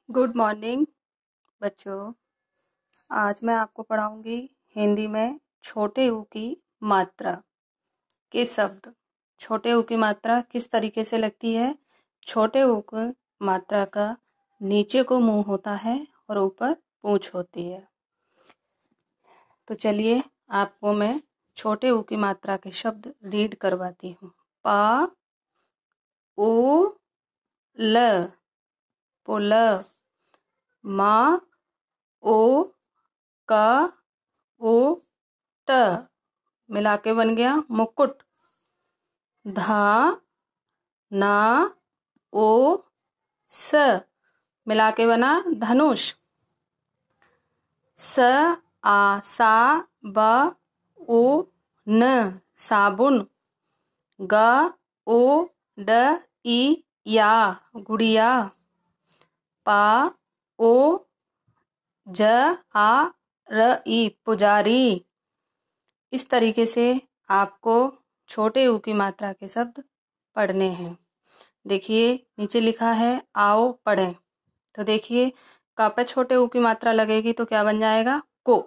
Good morning बच्चों। आज मैं आपको पढ़ाऊंगी हिंदी में छोटे ऊ की मात्रा के शब्द। छोटे ऊ की मात्रा किस तरीके से लगती है। छोटे ऊ की मात्रा का नीचे को मुंह होता है और ऊपर पूंछ होती है। तो चलिए आपको मैं छोटे ऊ की मात्रा के शब्द रीड करवाती हूँ। पा ओ ल पुल, मा ओ का ओ ट मिला के बन गया मुकुट। धा ना ओ स मिला के बना धनुष। स आ सा ब ओ न साबुन। ग ओ ड ई या गुड़िया। पा ओ ज आ र ई पुजारी। इस तरीके से आपको छोटे ऊ की मात्रा के शब्द पढ़ने हैं। देखिए नीचे लिखा है आओ पढ़ें। तो देखिए क पे छोटे ऊ की मात्रा लगेगी तो क्या बन जाएगा को।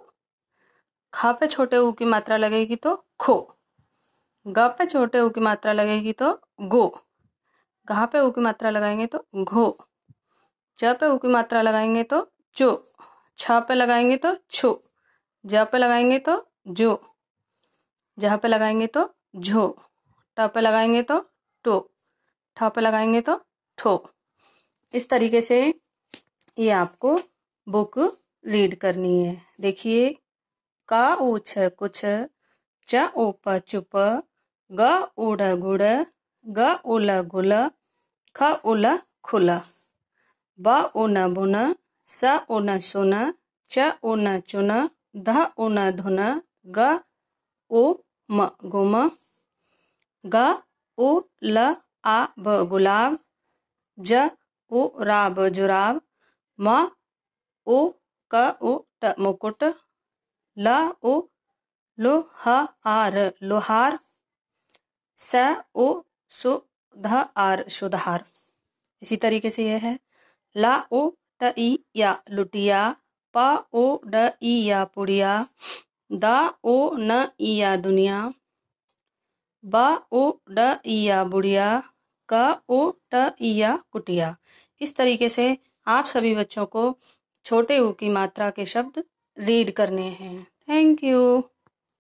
ख पे छोटे ऊ की मात्रा लगेगी तो खो। ग पे छोटे ऊ की मात्रा लगेगी तो गो। घ पे ऊ की मात्रा लगाएंगे तो घो। च पे ऊ की मात्रा लगाएंगे तो चो। छ पे लगाएंगे तो छो। ज पे लगाएंगे तो जो। जह पे लगाएंगे तो झो। ट पे लगाएंगे तो टो। ठ पे लगाएंगे तो ठो। इस तरीके से ये आपको बुक रीड करनी है। देखिए का ऊ छ कुछ, च ओ प चुप, ग उड़ गुड़, ग उल गुल, ख उल खुल, ब उन बुन, स उन सुन, च उन चुन, ध उन धुन, ग ओ म गुम, ग ओ ल आ ब गुलाब, ज ओ रा ब जुराब, म ओ क ओ ट मुकुट, ल ओ लो ह आर लोहार, स ओ सु ध आर सुधार। इसी तरीके से यह है ला ओ ट ई या लुटिया, प ओ ड ई या पुड़िया, दा ओ न ई या दुनिया, ब ओ ड ई या बुढ़िया, क ओ ट ई या कुटिया। इस तरीके से आप सभी बच्चों को छोटे ऊ की मात्रा के शब्द रीड करने हैं। Thank you.